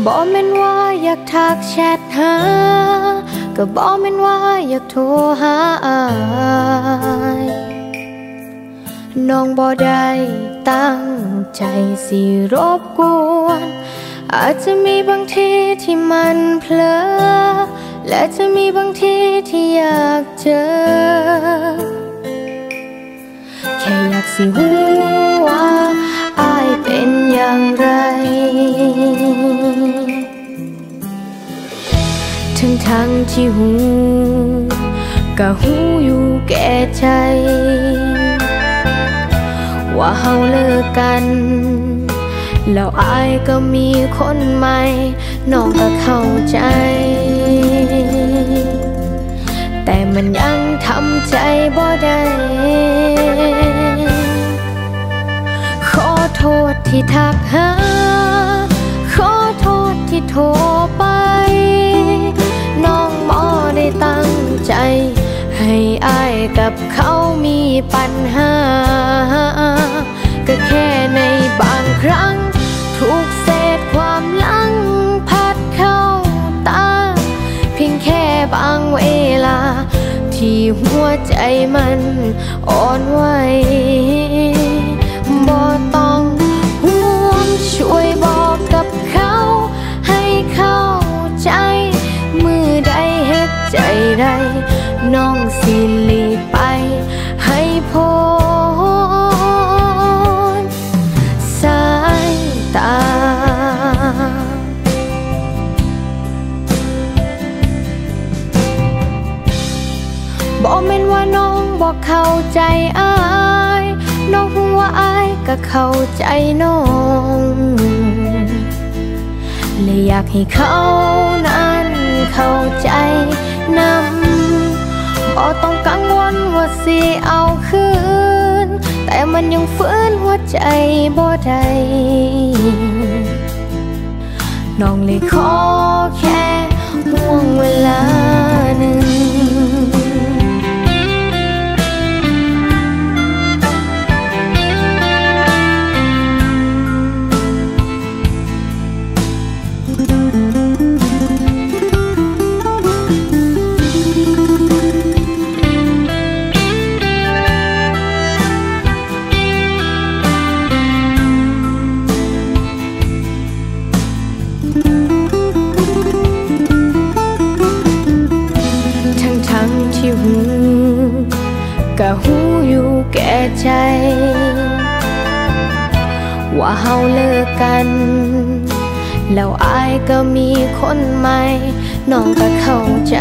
บอกแม่นว่าอยากทักแชทหาก็บอกแม่นว่าอยากโทรหาอายน้องบ่ได้ตั้งใจสิรบกวนอาจจะมีบางทีที่มันเผลอและจะมีบางทีที่อยากเจอแค่อยากสิรู้ว่าอายเป็นอย่างไรทั้งที่หูก็หูอยู่แก่ใจว่าเฮาเลิกกันแล้วอายก็มีคนใหม่น้องก็เข้าใจแต่มันยังทำใจบ่ได้ขอโทษที่ทักหาขอโทษที่โทรไปน้องบ่ได้ตั้งใจให้อายกับเขามีปัญหาก็แค่ในบางครั้งถูกเศษความหลังพัดเข้าตาเพียงแค่บางเวลาที่หัวใจมันอ่อนไหวบ่ต้องห่วงช่วยบอกกับเขาให้เข้าใจมือใดเฮ็ดใจใดน้องสิหลีกไปให้พ้นสายตาบอกแม่นว่าน้องบอกเข้าใจอายน้องรู้ว่าอายก็เข้าใจน้องเลยอยากให้เขานั้นเข้าใจนำบ่ต้องกังวลว่าสิเอาคืนแต่มันยังฝืนหัวใจบ่ได้น้องเลยขอแค่ห่วงเวลาหนึ่งที่หูก็หูอยู่แก่ใจว่าเฮาเลิกกันแล้วอายก็มีคนใหม่น้องก็เข้าใจ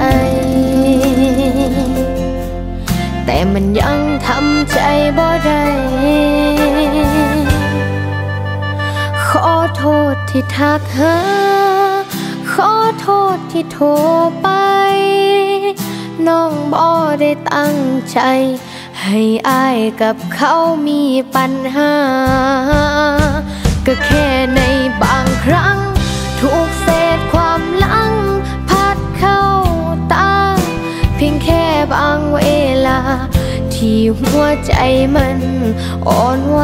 แต่มันยังทำใจบ่ได้ขอโทษที่ทักหาขอโทษที่โทรไปน้องบ่ได้ตั้งใจให้อายกับเขามีปัญหาก็แค่ในบางครั้งถูกเศษความหลังพัดเข้าตาเพียงแค่บางเวลาที่หัวใจมันอ่อนไหว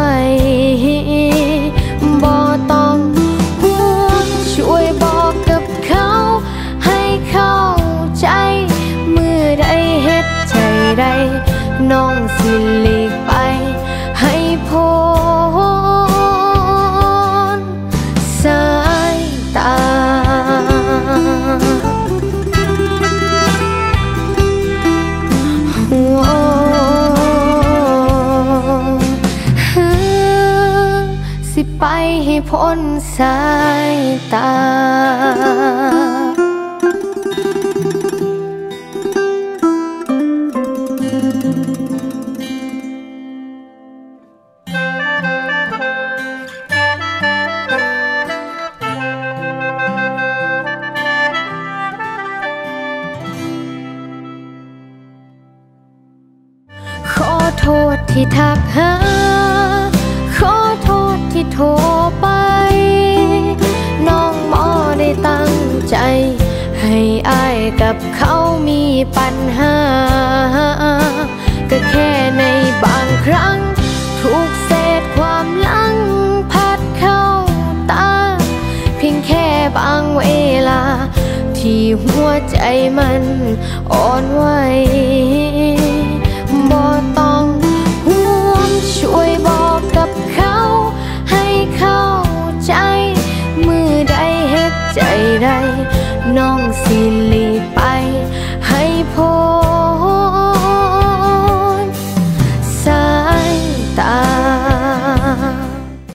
บ่ต้องห่วงช่วยบอกกับเขาให้เข้าใจมือใดเฮ็ดใจใดน้องสิหลีกไปให้พ้นสายตาสิไปให้พ้นสายตาขอโทษที่ทักหาขอโทษที่โทรไปน้องบ่ได้ตั้งใจให้อายกับเขามีปัญหาก็แค่ในบางครั้งถูกเศษความหลังพัดเข้าตาเพียงแค่บางเวหัวใจมันอ่อนไหวบ่ต้องห่วงช่วยบอกกับเขาให้เข้าใจมือใดเฮ็ดใจใดน้องสิหลีกไปให้พ้น